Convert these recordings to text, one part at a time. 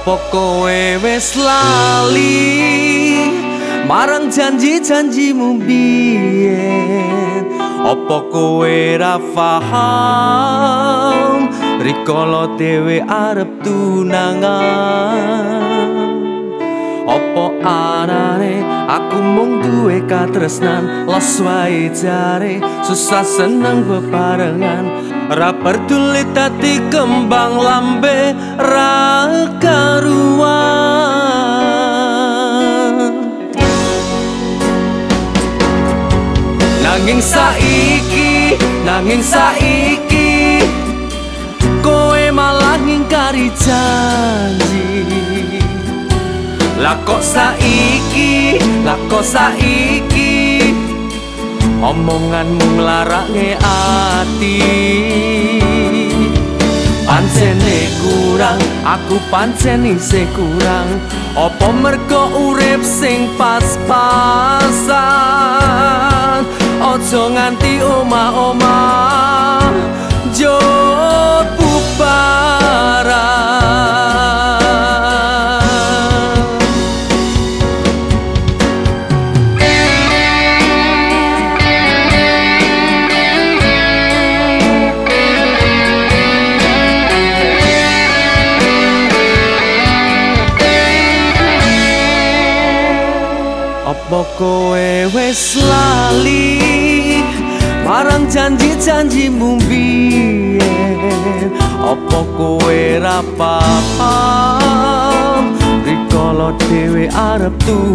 Opo kowe wis lali marang janji-janjimu biyen? Opo kowe ra paham rikala dhewe arep tunangan? Opo anane aku mung duwe katresnan, los wae jare susah seneng bebarengan. Ra peduli dadi kembang lambe ra karuan. Nanging saiki kowe malah ngingkari janji. Lah kok saiki omonganmu nglarakne ati. Pancene kurang, aku pancen isih kurang. Apa mergo urip sing pas-pasan? Aja nganti omah-omah jo bubaran. Apa kowe wis lali marang janji-janjimu biyen? Apa kowe ra paham rikala dhewe arep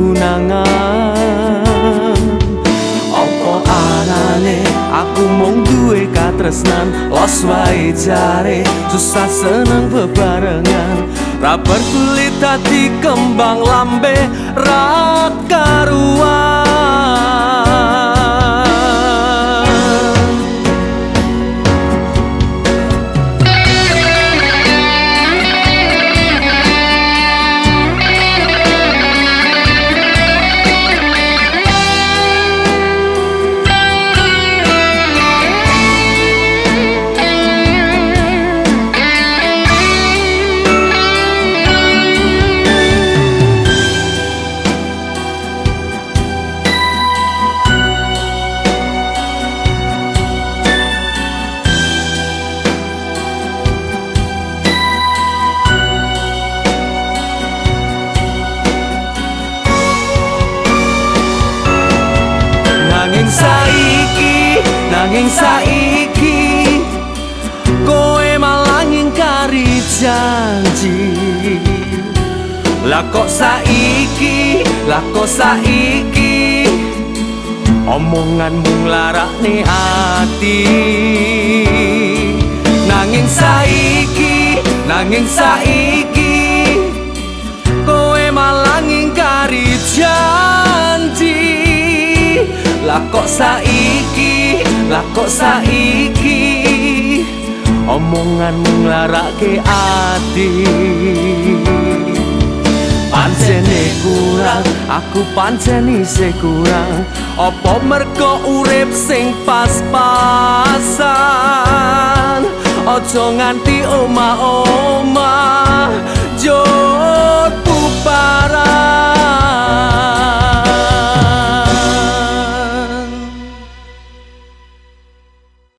tunangan? Apa anane aku mung duwe katresnan, los wae jare susah seneng bebarengan. Ra peduli dadi kembang lambe ra karuan. Nanging saiki kowe malah ngingkari janji. Lah kok saiki omonganmu nglarakne ati. Nanging saiki kowe malah ngingkari janji. Lah kok saiki omonganmu nglarake ati. Pancene kurang, aku pancen isih kurang. Apa mergo urip sing pas-pasan? Aja nganti omah-omah